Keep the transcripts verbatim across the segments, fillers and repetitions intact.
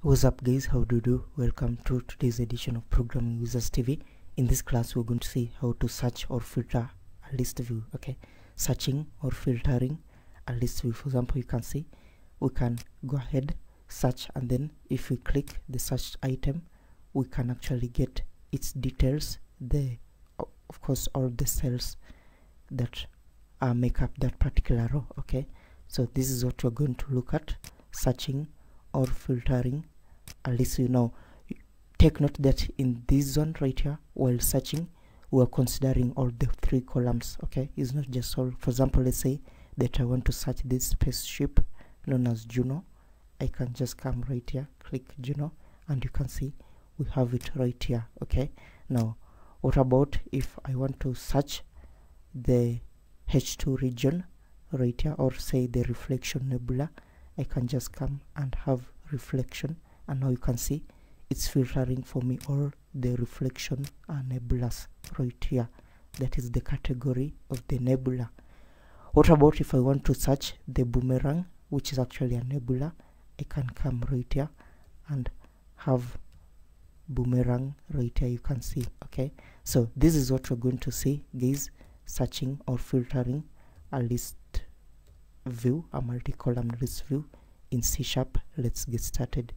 What's up guys, how do you do? Welcome to today's edition of ProgrammingWizards T V. In this class we're going to see how to search or filter a list view. Okay, searching or filtering a list view. For example, you can see we can go ahead, search, and then if we click the searched item we can actually get its details, the of course all the cells that uh, make up that particular row. Okay, so this is what we're going to look at, searching or filtering a list view. Now take note that in this one right here, while searching we are considering all the three columns. Okay, it's not just all. For example, let's say that I want to search this spaceship known as Juno. I can just come right here, click Juno, and you can see we have it right here. Okay, now what about if I want to search the H two region right here, or say the reflection nebula? I can just come and have reflection, and now you can see it's filtering for me all the reflection uh, nebulas right here. That is the category of the nebula. What about if I want to search the boomerang, which is actually a nebula? I can come right here and have boomerang right here, you can see. Okay, so this is what we're going to see guys, searching or filtering a list view, a multi-column list view in C sharp. Let's get started.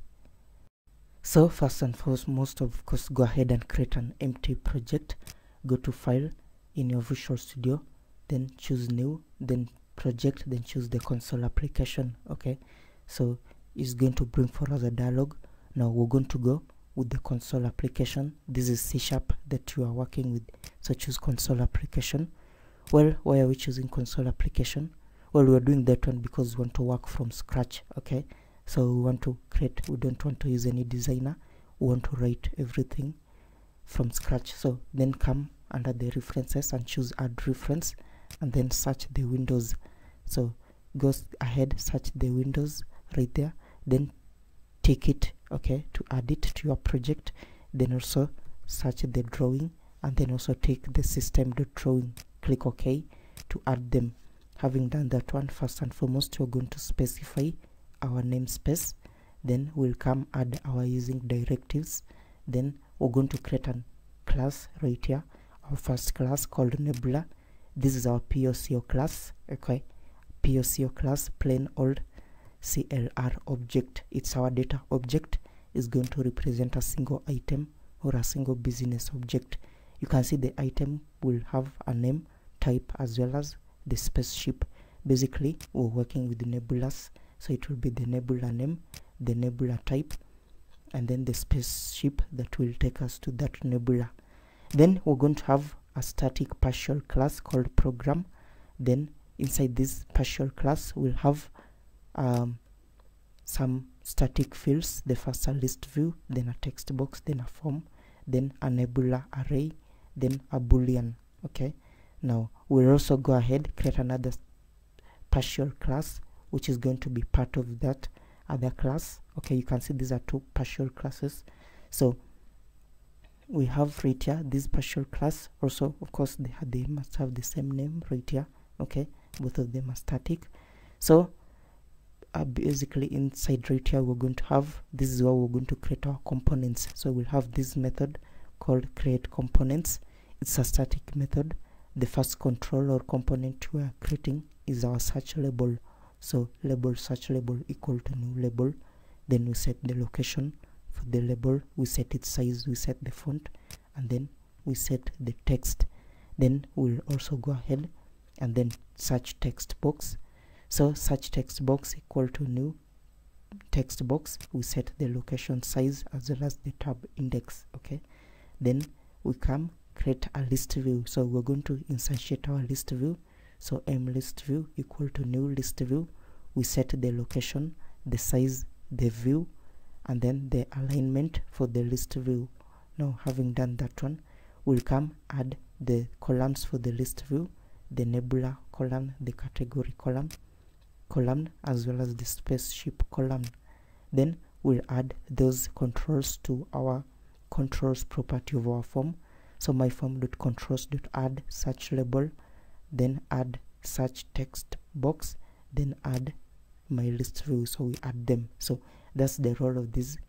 So first and foremost, of course, go ahead and create an empty project. Go to file in your Visual Studio, then choose new, then project, then choose the console application. Okay, so it's going to bring for us a dialog. Now we're going to go with the console application. This is C sharp that you are working with, so choose console application. Well, why are we choosing console application? Well, we're doing that one because we want to work from scratch. Okay, so we want to create, we don't want to use any designer, we want to write everything from scratch. So then come under the references and choose add reference, and then search the windows. So go ahead, search the windows right there, then take it, okay, to add it to your project. Then also search the drawing, and then also take the system.drawing, click OK to add them. Having done that one, first and foremost we're going to specify our namespace, then we'll come add our using directives, then we're going to create a class right here, our first class called nebula. This is our P O C O class. Okay, P O C O class, plain old C L R object. It's our data object, is going to represent a single item or a single business object. You can see the item will have a name, type, as well as the spaceship. Basically we're working with the nebulas, so it will be the nebula name, the nebula type, and then the spaceship that will take us to that nebula. Then we're going to have a static partial class called program. Then inside this partial class we'll have um, some static fields. The first a list view, then a text box, then a form, then a nebula array, then a boolean. Okay, now we'll also go ahead, create another partial class which is going to be part of that other class. Okay, you can see these are two partial classes. So we have right here this partial class. Also, of course, they, they must have the same name right here. Okay, both of them are static. So uh, basically inside right here we're going to have, this is where we're going to create our components. So we'll have this method called create components. It's a static method. The first control or component we are creating is our search label. So label search label equal to new label. Then we set the location for the label, we set its size, we set the font, and then we set the text. Then we'll also go ahead and then search text box. So search text box equal to new text box, we set the location size as well as the tab index. Okay, then we come create a list view. So we're going to instantiate our list view. So m list view equal to new list view, we set the location, the size, the view, and then the alignment for the list view. Now having done that one, we'll come add the columns for the list view, the nebula column, the category column column as well as the spaceship column. Then we'll add those controls to our controls property of our form. So my form.controls.add search label, then add search text box, then add my list view. So we add them. So that's the role of this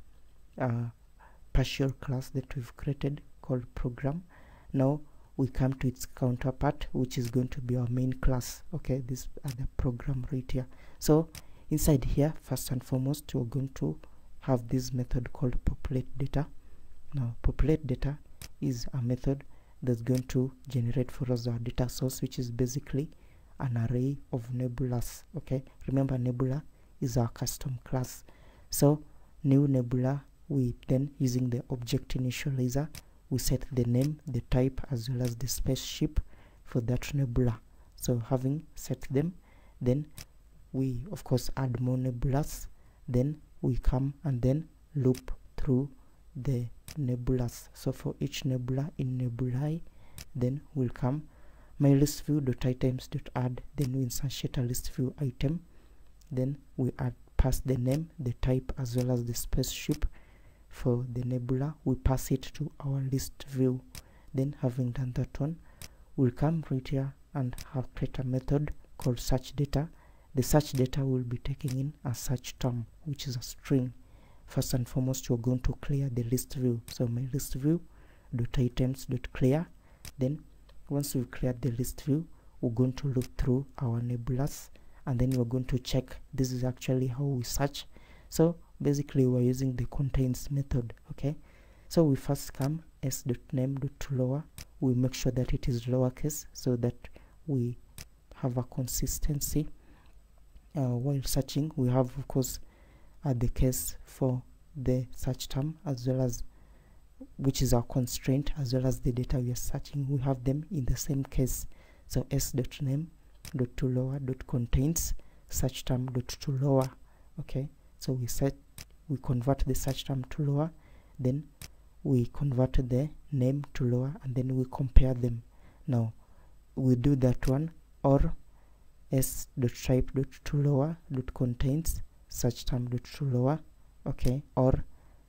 uh, partial class that we've created called program. Now we come to its counterpart, which is going to be our main class. Okay, this other program right here. So inside here, first and foremost, we're going to have this method called populate data. Now populate data is a method that's going to generate for us our data source, which is basically an array of nebulas. Okay, remember nebula is our custom class. So new nebula, we then, using the object initializer, we set the name, the type, as well as the spaceship for that nebula. So having set them, then we of course add more nebulas. Then we come and then loop through the nebulas. So for each nebula in nebulae, then we'll come my ListView.items.add, then we instantiate a ListView item, then we add pass the name, the type, as well as the spaceship for the nebula. We pass it to our list view. Then having done that one, we'll come right here and have create a method called search data. The search data will be taking in a search term, which is a string. First and foremost, you're going to clear the list view. So my list view dot items dot clear. Then once we've cleared the list view, we're going to look through our nebulas, and then we're going to check. This is actually how we search. So basically we're using the contains method. Okay, so we first come s.name.lower. We make sure that it is lowercase so that we have a consistency uh, while searching. We have of course uh, the case for the search term, as well as which is our constraint, as well as the data we are searching. We have them in the same case. So s.name.toLower.contains search term.toLower. Okay, so we set we convert the search term to lower, then we convert the name to lower, and then we compare them. Now we do that one, or s.type.toLower.contains search term.toLower. Okay, or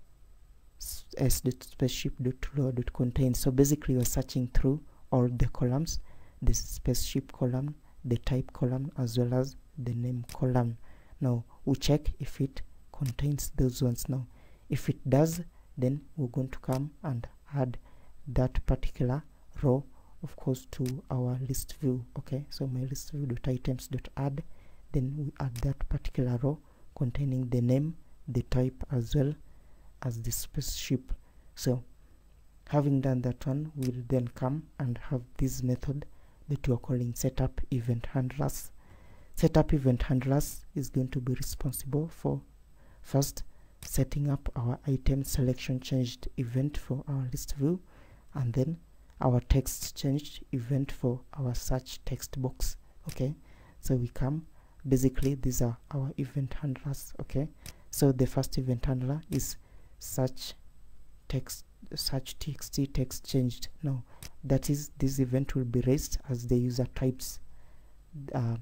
s.spaceship.toLower.contains. So basically we're searching through all the columns, the spaceship column, the type column, as well as the name column. Now we check if it contains those ones. Now if it does, then we're going to come and add that particular row, of course, to our list view. Okay, so my list view.items.add, then we add that particular row containing the name, the type, as well as the spaceship. So having done that one, we'll then come and have this method that we are calling setup event handlers. Setup event handlers is going to be responsible for first setting up our item selection changed event for our list view, and then our text changed event for our search text box. Okay, so we come, basically these are our event handlers. Okay, so the first event handler is search text search txt text changed. Now that is, this event will be raised as the user types uh,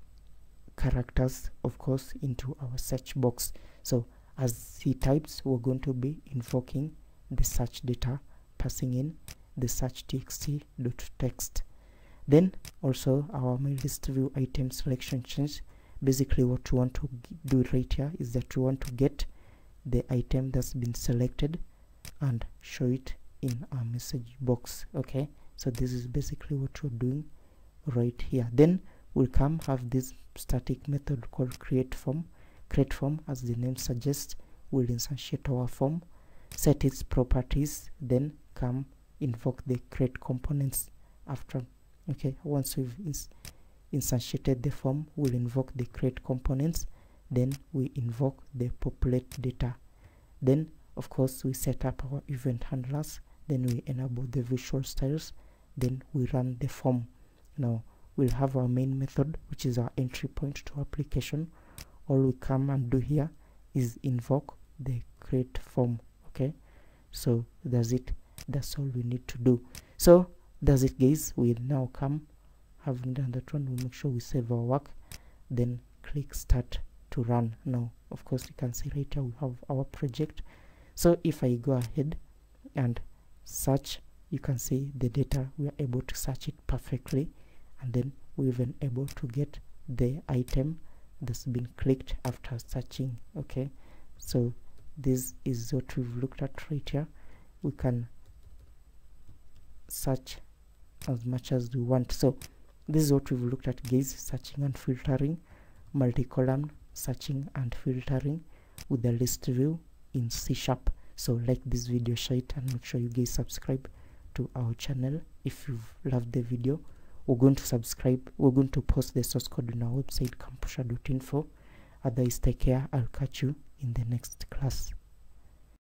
characters, of course, into our search box. So as he types, we're going to be invoking the search data, passing in the search txt dot text. Then also our my list view item selection change. Basically what we want to do right here is that we want to get the item that's been selected and show it in our message box. Okay, so this is basically what we're doing right here. Then we'll come have this static method called create form. Create form, as the name suggests, will instantiate our form, set its properties, then come invoke the create components after. Okay, once we've ins instantiated the form, we'll invoke the create components, then we invoke the populate data. Then of course we set up our event handlers, then we enable the visual styles, then we run the form. Now we'll have our main method, which is our entry point to application. All we come and do here is invoke the create form. Okay, so that's it, that's all we need to do. So that's it, guys. We'll now come, having done that one, we make sure we save our work, then click start to run. Now of course you can see right here we have our project. So if I go ahead and search, you can see the data, we are able to search it perfectly, and then we're even able to get the item that's been clicked after searching. Okay, so this is what we've looked at right here. We can search as much as we want. So this is what we've looked at, guys: searching and filtering, multi-column searching and filtering with the list view in C sharp. So like this video, share it, and make sure you guys subscribe to our channel if you've loved the video. We're going to subscribe, we're going to post the source code on our website, campusha dot info. Otherwise, take care. I'll catch you in the next class.